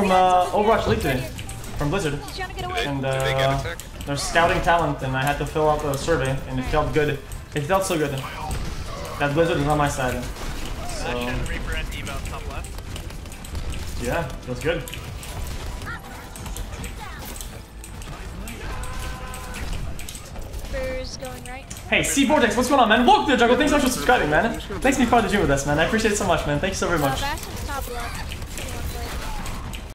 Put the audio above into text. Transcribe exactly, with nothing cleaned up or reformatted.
from uh, Overwatch League today, from Blizzard, He's trying to get away. and Did they get uh, a tech? they're scouting talent, and I had to fill out the survey, and it felt good. It felt so good. That Blizzard is on my side. So, Ashen, Reaper, and Eva on top left. yeah, feels good. Reaper's going right. Hey, C Vortex, what's going on, man? Look, the Jungle, thanks so much for subscribing, man. Thanks for being part of the gym with us, man. I appreciate it so much, man. Thank you so very Uh, much. Bastion's top left.